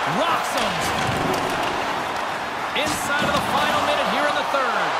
Rocks him. Inside of the final minute here in the third.